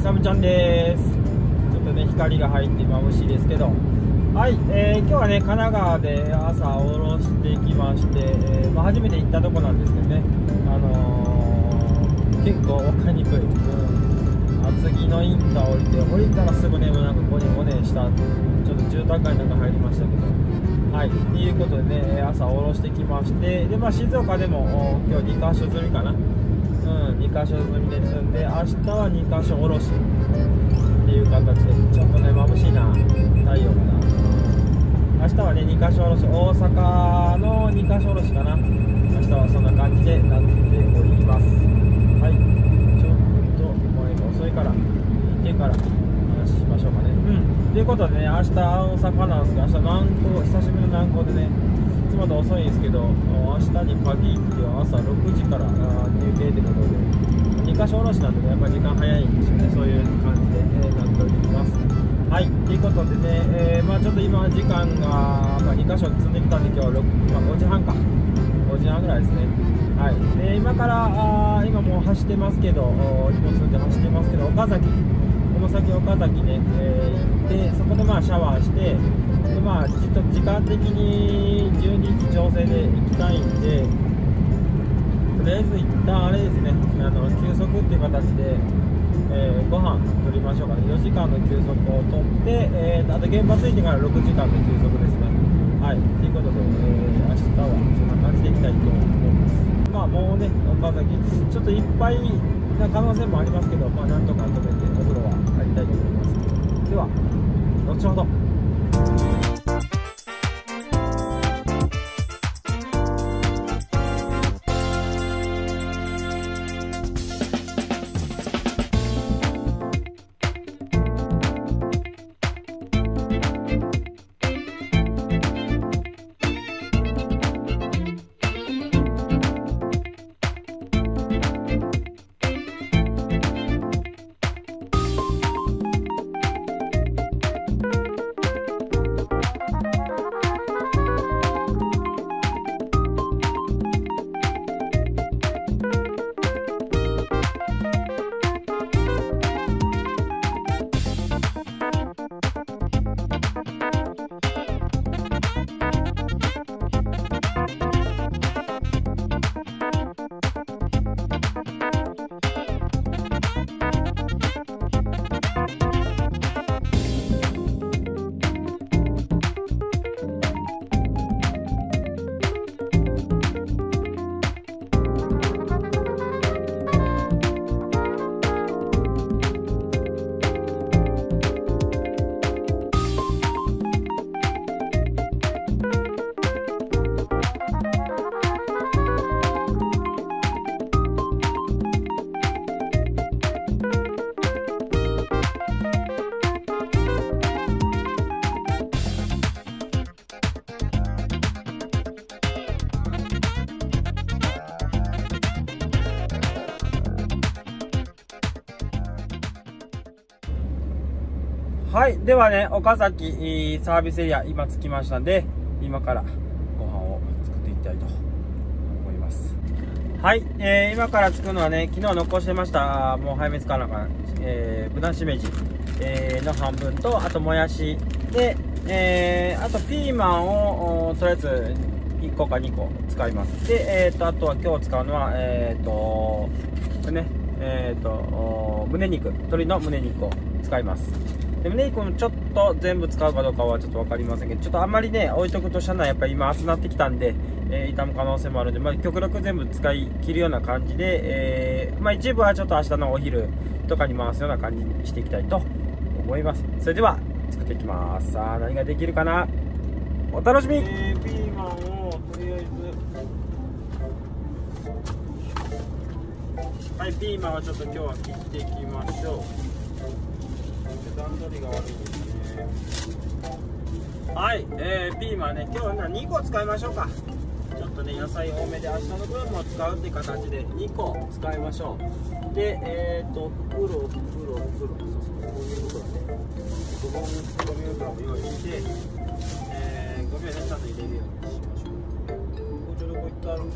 サムちゃんです。ちょっとね光が入って眩しいですけど、はい、今日はね神奈川で朝おろしてきまして、初めて行ったとこなんですけどね、結構分かりにくい、厚木のインター降りたらすぐねもうなんかゴネゴネしたちょっと住宅街の中入りましたけど、はい、っていうことでね朝おろしてきまして、で静岡でも今日2カ所積みかな、2カ所積みで積んで、明日は2カ所おろしっていう形で、ちょっとね眩しいな太陽がな。明日はね2カ所おろし、大阪の2カ所おろしかな。明日はそんな感じでなっております。はい、ちょっともう遅いから行ってから話しましょうかね。ということでね、明日大阪なんですけど、明日南港、久しぶりの南港でね、いつもと遅いんですけど、明日に限っては朝6時から入廷ということで、2カ所おろしなんでね、やっぱり時間早いんですよね。そういう感じで、なっております。はい、ということでね、ちょっと今時間が、2カ所積んできたんで、今日5時半か、5時半ぐらいですね。はい、で今から今もう走ってますけど、荷物で走ってますけど、岡崎、この先岡崎ね、行って、そこでシャワーして、でちょっと時間的に12時調整で行きたいんで、とりあえず一旦あれですね、休息っていう形で、ご飯取りましょうかね。4時間の休息を取って、あと現場着いてから6時間の休息ですね。はい、ということで、明日はそんな感じでいきたいと思います。もうね、岡崎ちょっといっぱいな可能性もありますけど、なんとか止めてお風呂は入りたいと思います。では後ほど。はい、ではね、岡崎サービスエリア、今着きましたんで、今からご飯を作っていきたいと思います。はい、今から作るのはね、昨日残してました、もう早めつかなか、豚しめじ、の半分と、あともやしで、あとピーマンをとりあえず1個か2個使います。で、あとは今日使うのは、胸肉、鶏の胸肉を使います。で胸肉もちょっと全部使うかどうかはちょっと分かりませんけど、ちょっとあんまりね置いとくとしたのはやっぱり今暑くなってきたんで、傷む可能性もあるんで、極力全部使い切るような感じで、一部はちょっと明日のお昼とかに回すような感じにしていきたいと思います。それでは作っていきます。さあ何ができるかな、お楽しみ。ピーマンをとりあえず、はい、ピーマンはちょっと今日は切っていきましょう。段取りが悪いですね。はい、ピーマンね、今日は2個使いましょうか。ちょっとね野菜多めで明日の分も使うっていう形で2個使いましょう。で袋、そうそう、こういう袋ね、ゴミ袋を用意して、ゴミをねちゃんと入れるようにしましょう。どこ行ったろ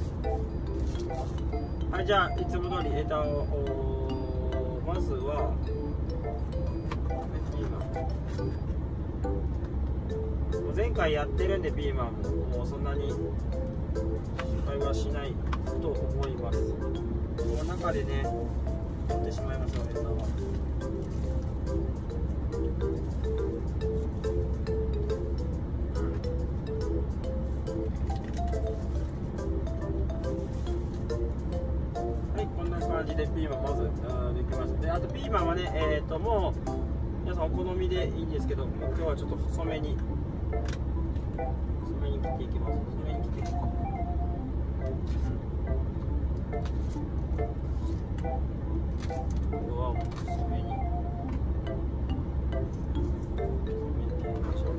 う。はい、じゃあいつも通り枝をまずは前回やってるんでピーマンもうそんなに失敗はしないと思います。この中でね取ってしまいますよね、枝は。はい、こんな感じでピーマンまずできました。であとピーマンはねもう皆さんお好みでいいんですけど、もう今日はちょっと細めに切っていきます。細めに切っていきます。これはもう細めに切っていきましょう。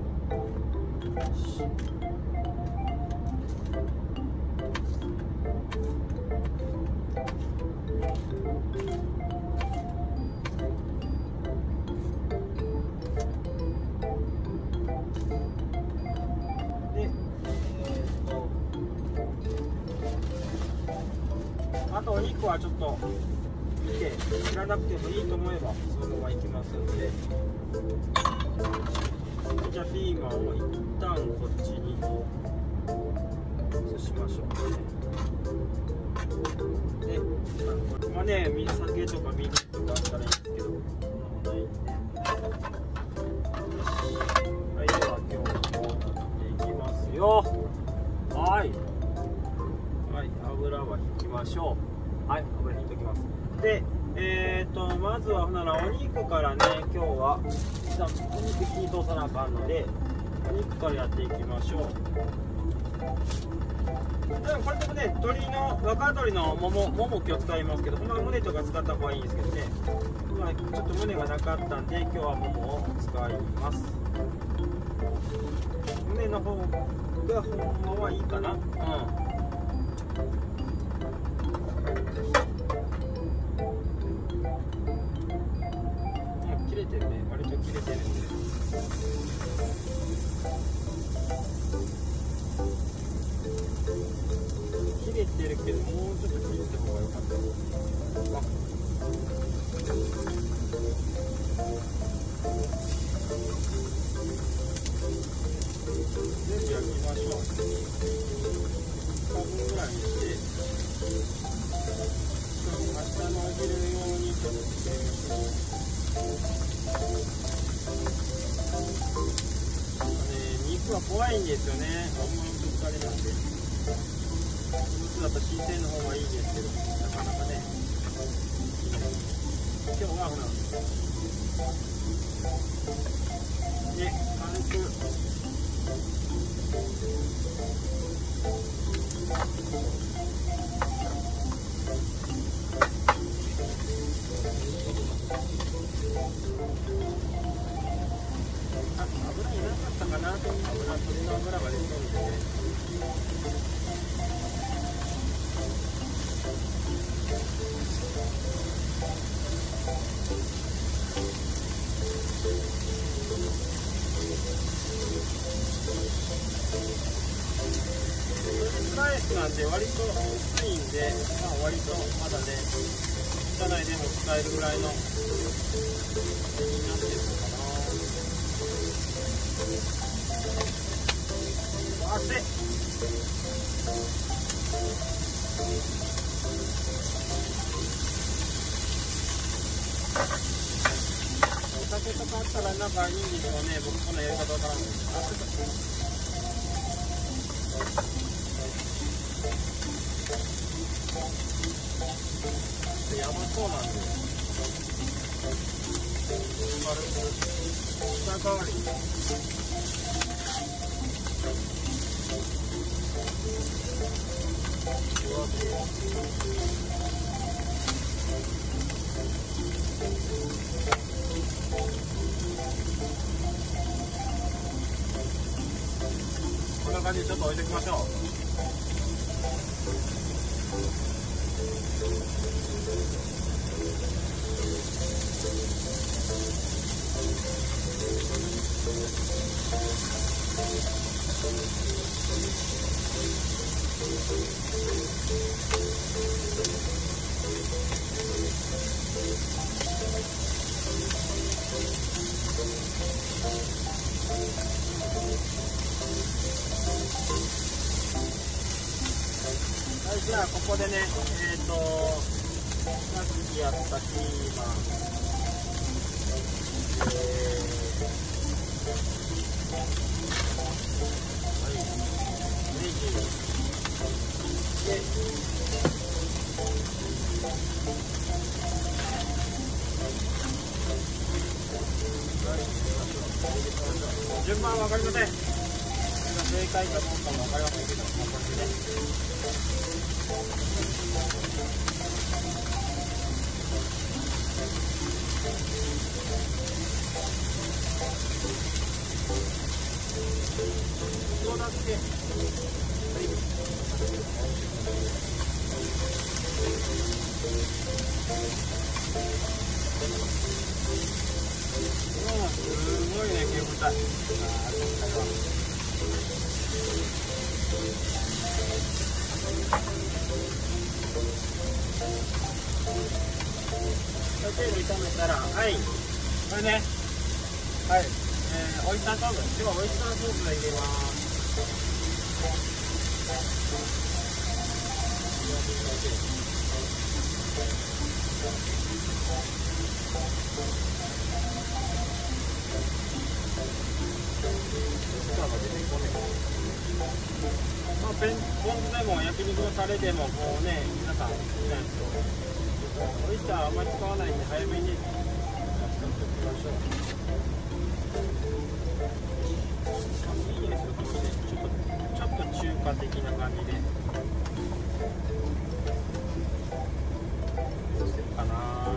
あとお肉はちょっと見て切らなくてもいいと思えばそのままいきますので、じゃあピーマンを一旦こっちに移しましょうね。で、これはね酒とか水とかあったらいいんですけど、そんなもないんで、はい、では今日もいきますよ。はい、油は引きましょう。はい、油引いておきます。で、まずはほんならお肉からね、今日は一旦お肉火に通さなあかんので、お肉からやっていきましょう。でもこれでもね、若鶏のもも今日使いますけど、ほんまは胸とか使った方がいいんですけどね、今ちょっと胸がなかったんで、今日はももを使います。胸の方がほんまはいいかな。切れてるね、割と切れてるんで。切れてるけど、もうちょっと切った方が良かった。全部焼きましょう。1分ぐらいにして、明日のお昼用にちょっとしてみましょう。肉は怖いんですよね。あんまり疲れなんで。普通だと新鮮の方がいいですけど、なかなかね。今日はほら。で、軽く。油いらなかったかな。鶏の油が出てるんでね。スライスなんで割と薄いんで、割とまだね、汚いでも使えるぐらいのになってるのかな。熱い。お酒とかあったらなんかいいんでしょうね。僕このやり方わからんのです。やばそうなんで軽く下代わりこんな感じでちょっと置いておきましょう。 、じゃあここでね、さっきやったピーマン、はい、ネギで、順番は分かりません。正解かどうかも分かりませんけど、これでね。どうだっけ？はい。すごいね、煙たい。今回は。程度炒めたら、はい、これね、はい、オイスターソース、今日はオイスターソースを入れます。まあ、ポン酢でも焼肉のタレでもこうね、皆さん好きなんですよ。オイスターはあんまり使わないんで早めに使っておきましょう。いいですよ、これでちょっと中華的な感じでどうするかな。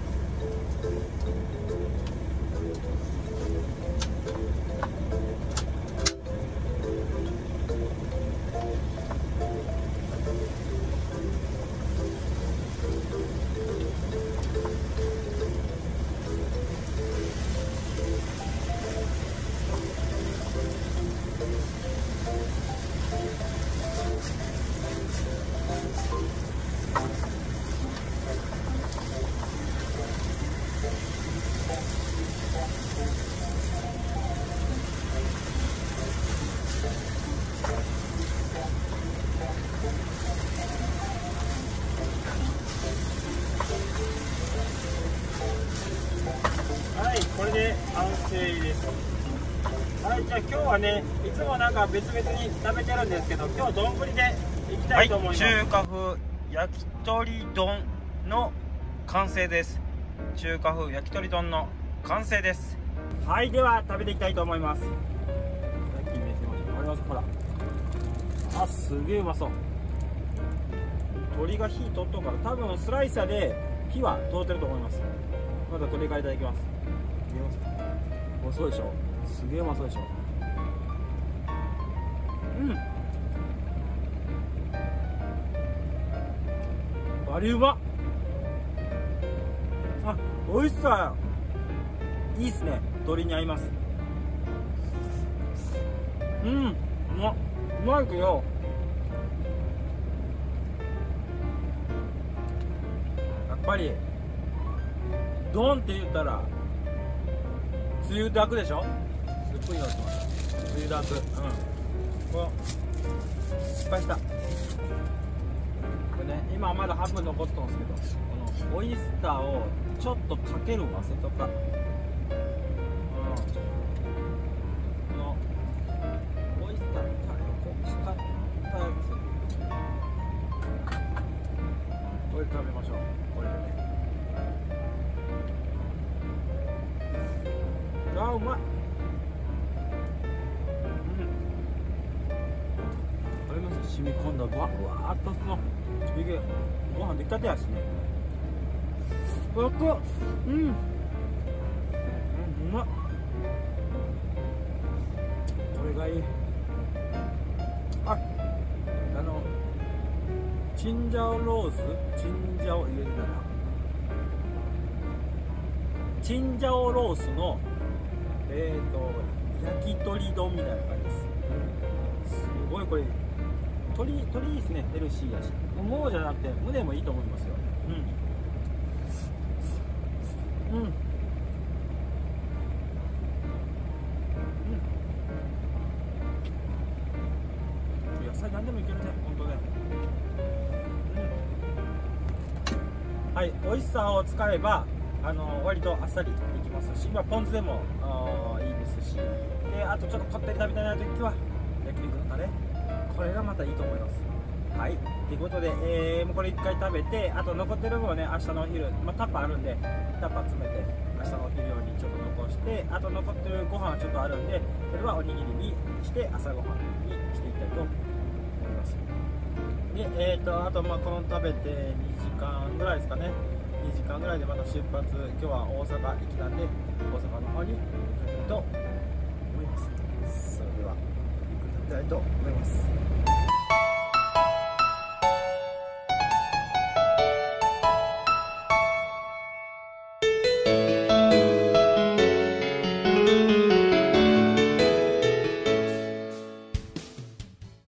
これで完成です。はい、じゃあ今日はね、いつもなんか別々に食べてるんですけど、今日丼でいきたいと思います。はい、中華風焼き鳥丼の完成です。中華風焼き鳥丼の完成です。はい、では食べていきたいと思います。さっき見せました。あります、ほら。あ、すげえうまそう。鶏が火通っとるから、多分スライサーで火は通ってると思います。まだ鶏からいただきます。うまそうでしょ。すげえうまそうでしょ。バリうまっ。あ、美味しさいいっすね。鶏に合います。うまいけどやっぱり丼って言ったらつゆだくでしょ。すっごいのってます。つゆだく。この失敗した。これね、今まだ半分残ってますけど、このオイスターをちょっとかける忘れとった。このオイスターのタレをこうかかったやつ、これ食べましょう。これでね。あ、うまい。あります。染み込んだうわーっとのご飯出来たてやしね。うまっ。うまっ。これがいい。チンジャオロース、チンジャオ入れるならチンジャオロースの焼き鳥丼みたいな感じです。すごいこれ鶏いいですね。ヘルシーやし、ももじゃなくて胸もいいと思いますよ。野菜何でもいけるね、本当ね。 はい、オイスターを使えば割とあっさりできますし、ポン酢でもいいですし、であとちょっとこってり食べたいなという時は焼肉のタレ、これがまたいいと思います。はい、ということで、もうこれ1回食べて、あと残ってる分はね、明日のお昼、タッパーあるんで、タッパー詰めて、明日のお昼用にちょっと残して、あと残ってるご飯はちょっとあるんで、それはおにぎりにして朝ごはんにしていきたいと思います。で、あとこの食べて2時間ぐらいですかね、2時間ぐらいでまた出発、今日は大阪行きなんで、大阪の方に行きたいと思います。それでは、行きたいと思います。